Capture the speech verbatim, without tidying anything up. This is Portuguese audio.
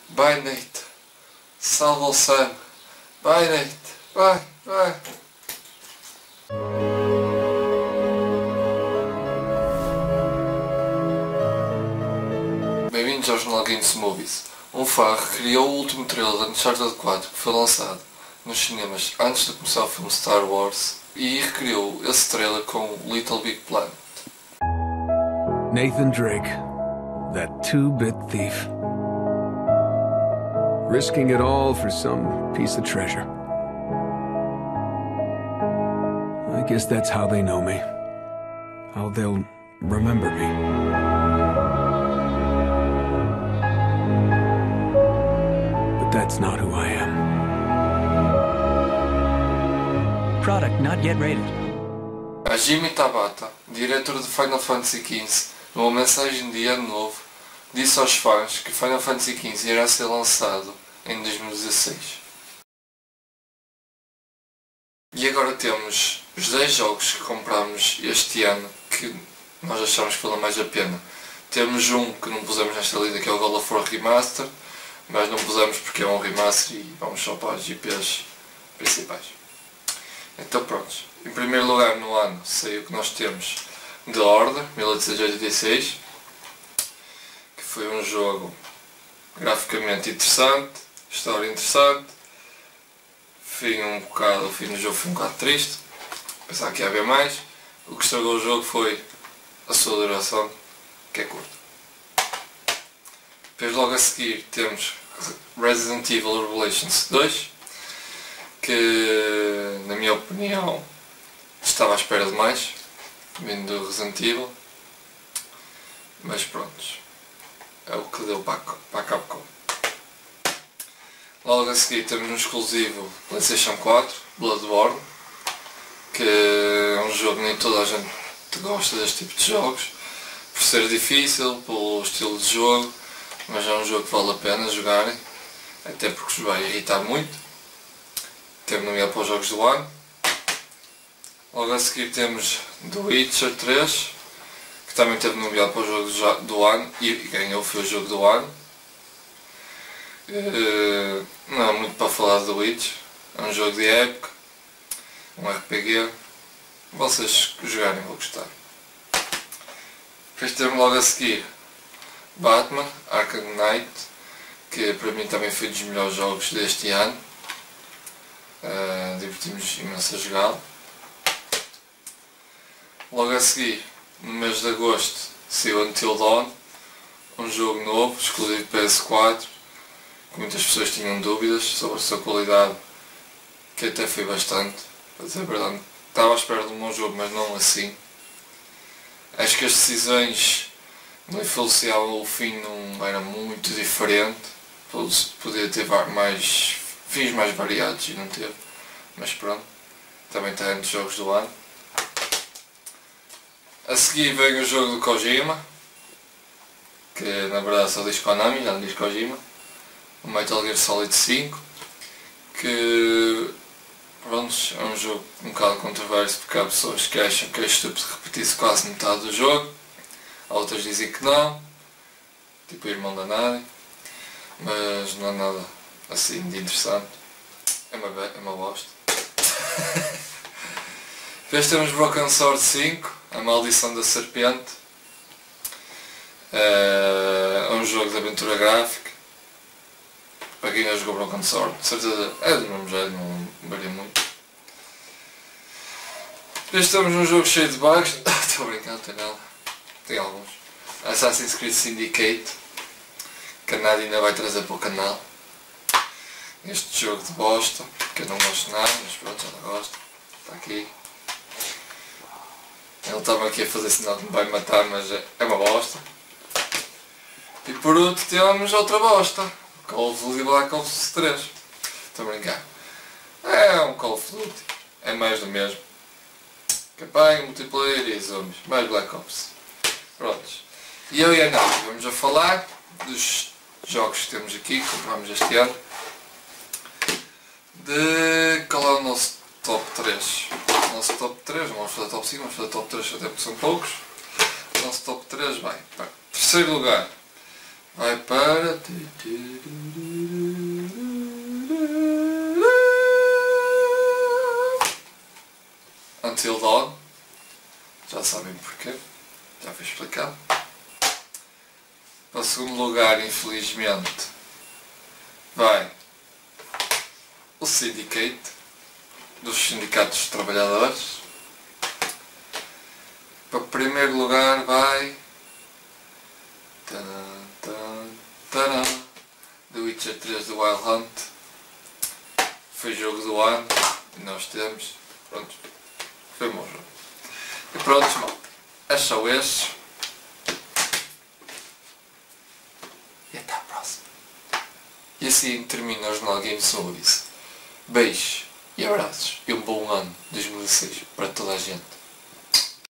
Vai, Nate. Salva o Sam. Vai, Nate. Vai, vai. Bem-vindos aos Noguinhos Movies. Um fã recriou o último trailer de Uncharted quatro que foi lançado nos cinemas antes de começar o filme Star Wars e recriou esse trailer com Little Big Planet. Nathan Drake, that two-bit thief. Risking it all for some piece of treasure. I guess that's how they know me. How they'll remember me. But that's not who I am. Product not yet rated. Hajime Tabata, diretor de Final Fantasy quinze, numa mensagem de ano novo, disse aos fãs que Final Fantasy quinze irá ser lançado em dois mil e dezasseis. E agora temos os dez jogos que compramos este ano que nós achamos que valem mais a pena. Temos um que não pusemos nesta lista, que é o God of War Remaster, mas não pusemos porque é um remaster e vamos só para as G Ps principais. Então pronto, em primeiro lugar no ano saiu que nós temos The Order mil oitocentos e oitenta e seis, que foi um jogo graficamente interessante, história interessante, fim um bocado, o fim do jogo foi um bocado triste, pensava que ia haver mais. O que estragou o jogo foi a sua duração, que é curta. Depois logo a seguir temos Resident Evil Revelations dois, que na minha opinião estava à espera de mais, vindo do Resident Evil, mas pronto, é o que deu para a Capcom. Logo a seguir temos um exclusivo PlayStation quatro, Bloodborne, que é um jogo que nem toda a gente gosta deste tipo de jogos, por ser difícil, pelo estilo de jogo, mas é um jogo que vale a pena jogarem, até porque vos vai irritar muito. Temos nomeado para os jogos do ano. Logo a seguir temos The Witcher três, que também teve nomeado para os jogos do ano e ganhou, foi o jogo do ano. Uh, não há muito para falar de The Witcher, é um jogo de época, um R P G, vocês jogarem vão gostar. Depois temos logo a seguir Batman Arkham Knight, que para mim também foi dos melhores jogos deste ano. Uh, divertimos imenso a jogá-lo. Logo a seguir, no mês de agosto, saiu Until Dawn, um jogo novo, exclusivo P S quatro, que muitas pessoas tinham dúvidas sobre a sua qualidade, que até foi bastante, para dizer a verdade. Estava à espera de um bom jogo, mas não assim. Acho que as decisões no influencial o fim não era muito diferente, podia ter mais fins mais variados e não teve, mas pronto, também está entre os jogos do ano. A seguir vem o jogo do Kojima, que na verdade só diz Konami, já não diz Kojima, o Metal Gear Solid cinco, que pronto, é um jogo um bocado controverso porque há pessoas que acham que é estúpido repetir-se quase metade do jogo, há outras dizem que não, tipo o Irmão da Nadi, mas não há nada assim de interessante, é uma, é uma bosta. Depois temos Broken Sword cinco, a Maldição da Serpente, é um jogo de aventura gráfica, para quem já jogou Broken Sword, de certeza é do mesmo jeito, não varia muito. Depois temos um jogo cheio de bugs, estou a brincar, não tem nada, tem alguns. Assassin's Creed Syndicate, que a Nadia ainda vai trazer para o canal. Este jogo de bosta, que eu não gosto de nada, mas pronto, ela gosta, está aqui. Ele estava aqui a fazer sinal que me vai matar, mas é uma bosta. E por último temos outra bosta, Call of Duty Black Ops três. Estou a brincar. É um Call of Duty, é mais do mesmo. Campanha, multiplayer e zombies, mais Black Ops. Prontos. E eu e a Nadia vamos a falar dos jogos que temos aqui, que compramos este ano. De qual é o nosso top três? O nosso top três, não vamos fazer top cinco, vamos fazer top três até porque são poucos. O nosso top três vai para terceiro lugar. Vai para Para o segundo lugar, infelizmente, vai o Syndicate, dos sindicatos de trabalhadores. Para o primeiro lugar vai taran, taran, taran, The Witcher três do Wild Hunt. Foi jogo do ano e nós temos. Pronto, foi um bom jogo. E pronto, mal. É só esse. E até à próxima. E assim termina os No Games Movies. Beijos e abraços e um bom ano dois mil e seis para toda a gente.